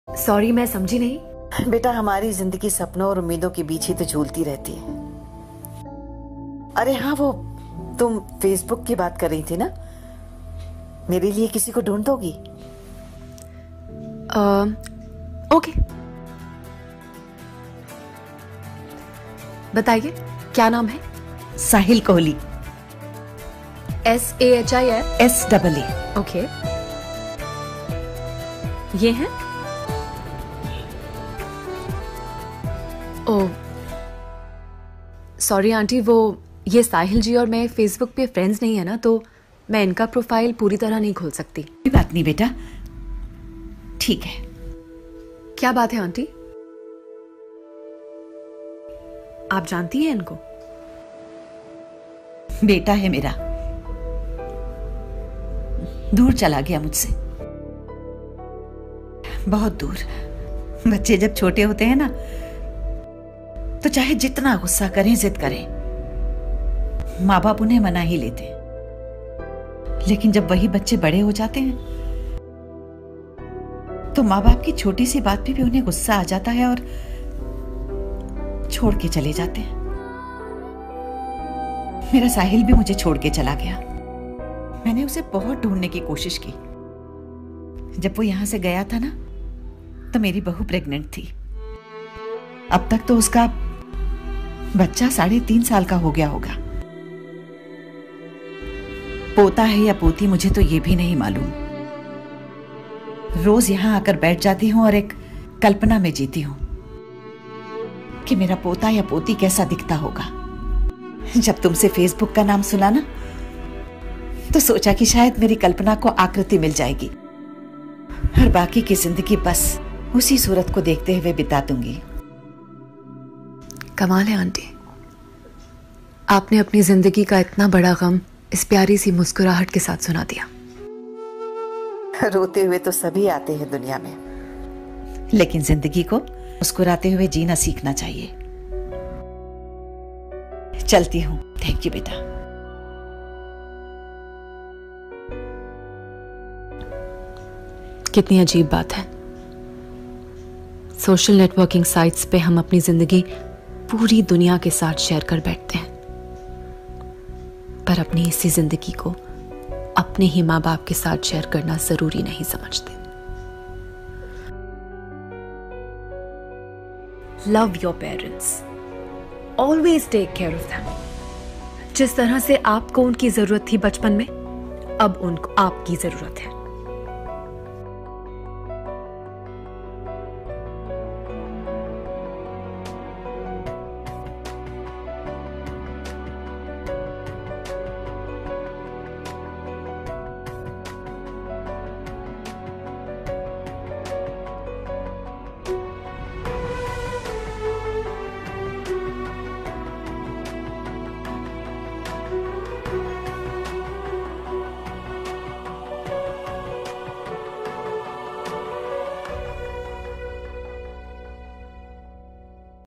Sorry, मैं समझी नहीं। बेटा, हमारी जिंदगी सपनों और उम्मीदों के बीच ही तो झूलती रहती है। अरे हाँ, वो तुम फेसबुक की बात कर रही थी ना, मेरे लिए किसी को ढूंढ दोगी? ओके, बताइए क्या नाम है? Sahil Kohli. SAHIL? SAA। Okay, ये है? ओह सॉरी आंटी, वो ये साहिल जी और मैं फेसबुक पे फ्रेंड्स नहीं है ना, तो मैं इनका प्रोफाइल पूरी तरह नहीं खोल सकती। कोई बात नहीं बेटा, ठीक है। क्या बात है आंटी? आप जानती हैं इनको? बेटा है मेरा, दूर चला गया मुझसे, बहुत दूर। बच्चे जब छोटे होते हैं ना, तो चाहे जितना गुस्सा करें, जिद करें, माँ बाप उन्हें मना ही लेते हैं। लेकिन जब वही बच्चे बड़े हो जाते हैं, तो माँ बाप की छोटी सी बात पे भी उन्हें गुस्सा आ जाता है और छोड़ के चले जाते हैं। मेरा साहिल भी मुझे छोड़ के चला गया। मैंने उसे बहुत ढूंढने की कोशिश की। जब वो यहां से गया था ना, तो मेरी बहू प्रेग्नेंट थी। अब तक तो उसका बच्चा 3.5 साल का हो गया होगा। पोता है या पोती मुझे तो ये भी नहीं मालूम। रोज यहां आकर बैठ जाती हूं और एक कल्पना में जीती हूं कि मेरा पोता या पोती कैसा दिखता होगा। जब तुमसे फेसबुक का नाम सुना ना, तो सोचा कि शायद मेरी कल्पना को आकृति मिल जाएगी और बाकी की जिंदगी बस उसी सूरत को देखते हुए बिता दूंगी। कमाल है आंटी, आपने अपनी जिंदगी का इतना बड़ा गम इस प्यारी सी मुस्कुराहट के साथ सुना दिया। रोते हुए तो सभी आते हैं दुनिया में, लेकिन जिंदगी को मुस्कुराते हुए जीना सीखना चाहिए। चलती हूं। थैंक यू बेटा। कितनी अजीब बात है, सोशल नेटवर्किंग साइट्स पे हम अपनी जिंदगी पूरी दुनिया के साथ शेयर कर बैठते हैं, पर अपनी इसी जिंदगी को अपने ही माँ बाप के साथ शेयर करना जरूरी नहीं समझते। Love your parents, always take care of them. जिस तरह से आपको उनकी जरूरत थी बचपन में, अब उनको आपकी जरूरत है।